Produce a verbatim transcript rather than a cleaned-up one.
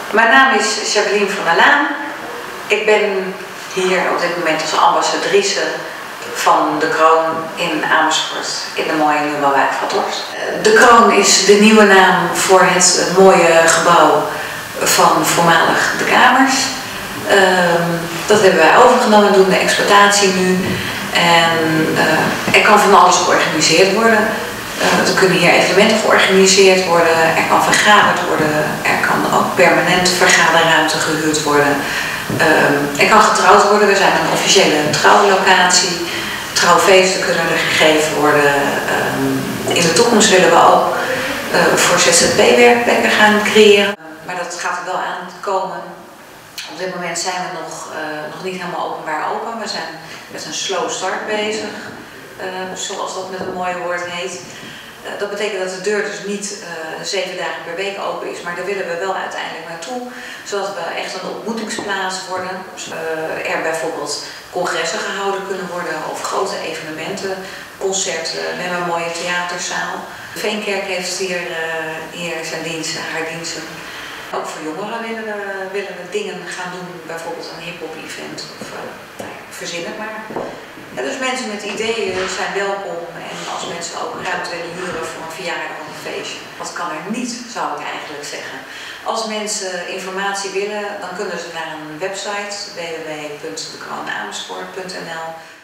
Mijn naam is Jacqueline van der Laan. Ik ben hier op dit moment als ambassadrice van de Kroon in Amersfoort, in de mooie nieuwbouwwijk van Torst. De Kroon is de nieuwe naam voor het mooie gebouw van voormalig de Kamers. Dat hebben wij overgenomen, doen de exploitatie nu. En uh, er kan van alles georganiseerd worden. Uh, er kunnen hier evenementen georganiseerd worden, er kan vergaderd worden, er kan ook permanent vergaderruimte gehuurd worden. Uh, er kan getrouwd worden, we zijn een officiële trouwlocatie. Trouwfeesten kunnen er gegeven worden. Uh, in de toekomst willen we ook uh, voor Z Z P-werkplekken gaan creëren. Maar dat gaat er wel aankomen. Op dit moment zijn we nog, uh, nog niet helemaal openbaar open. We zijn met een slow start bezig, uh, zoals dat met een mooi woord heet. Uh, dat betekent dat de deur dus niet uh, zeven dagen per week open is, maar daar willen we wel uiteindelijk naartoe. Zodat we echt een ontmoetingsplaats worden. Uh, er bijvoorbeeld congressen gehouden kunnen worden of grote evenementen, concerten. We hebben een mooie theaterzaal. Veenkerk heeft hier, uh, hier zijn diensten, haar diensten. Ook voor jongeren willen we, willen we dingen gaan doen, bijvoorbeeld een hip-hop event of uh, nou ja, verzin het maar. Ja, dus mensen met ideeën zijn welkom en als mensen ook ruimte willen huren voor een verjaardag of een feestje. Wat kan er niet, zou ik eigenlijk zeggen. Als mensen informatie willen, dan kunnen ze naar een website w w w punt de kroon amersfoort punt n l.